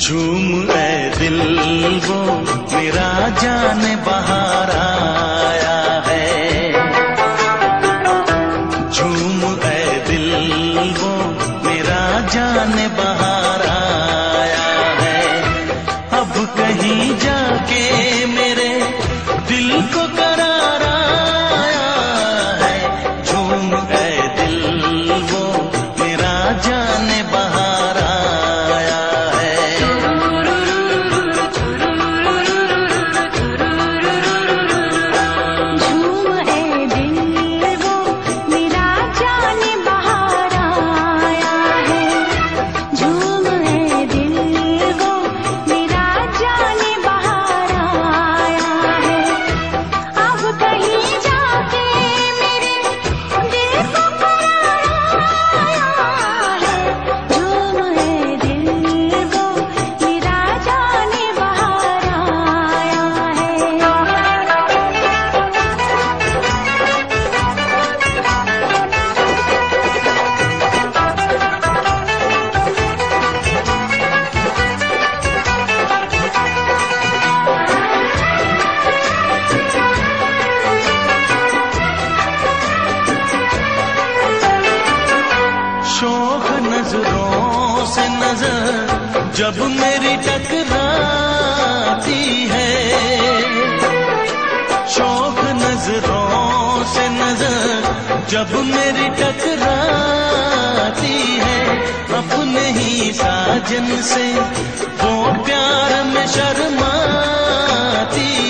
झूम ऐ दिल वो मेरा जान बहार आया है। झूम ऐ दिल वो मेरा जान बहार आया है। अब कहीं जाके मेरे दिल को करार आया है। झूम ऐ दिल वो मेरा जान बहार आया है। झूम ऐ दिल वो मेरा जान बहार आया है। झूम ऐ दिल वो मेरा जान बहार आया है। अब कहीं जाके मेरे दिल को करार आया है। झूम ऐ दिल वो मेरा जान बहार आया है। शौक नजरों से नजर जब मेरी टकराती है। शौक नजरों से नजर जब मेरी टकराती है। अपने ही साजन से वो प्यार में शर्माती